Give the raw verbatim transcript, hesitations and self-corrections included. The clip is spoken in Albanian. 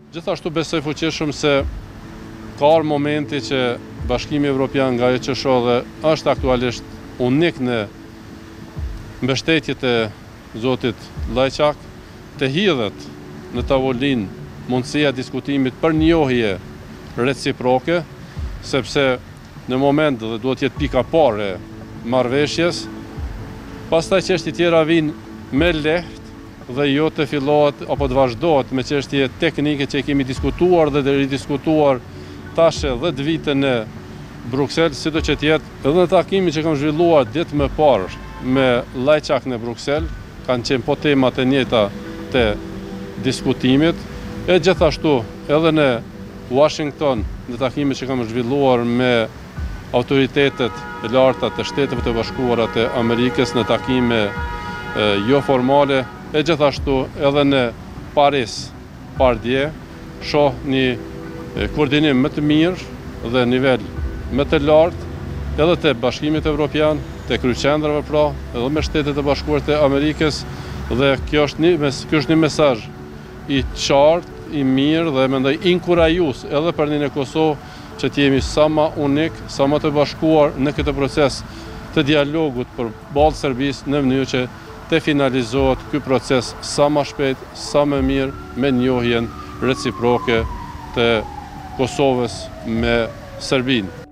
Gjithashtu besoj fuqishëm se ka ardhur momenti që Bashkimi Evropian nga ajo që shoh dhe është aktualisht unik në mbështetjet e zotit Lajçak të hidhet në tavolinë mundësia diskutimit për njohje reciproke, sepse në moment dhe duhet jetë pika parë e marrëveshjes, pastaj çështjet tjera vinë me lehtë dhe jo të fillohet apo të vazhdohet me çështje teknike që kemi diskutuar dhe të ridiskutuar tash dhjetë vite në Bruksel, sido që tjetë edhe në takimin që kam zhvilluar ditë më parë me Lajçak në Bruksel, kanë qenë po temat e njëjta të diskutimit, e gjithashtu edhe në Washington në takimin që kam zhvilluar me autoritetet e larta të Shteteve të Bashkuara të Amerikës në takime e, jo formale, e gjithashtu edhe në Paris, pardje, shoh një e, koordinim më të mirë dhe nivel më të lartë, edhe të Bashkimit Evropian, të kryeqendrave pra, edhe me Shtetet e Bashkuara të Amerikës, dhe kjo është një, kjo është një mesazh i qartë, i mirë dhe mendoj inkurajues edhe për ne në Kosovë, që të jemi sa më unik, sa më të bashkuar në këtë proces të dialogut për balë Serbisë në mënyrë që të finalizohet ky proces sa më shpejt, sa më mirë me njohjen reciproke të Kosovës me Serbinë.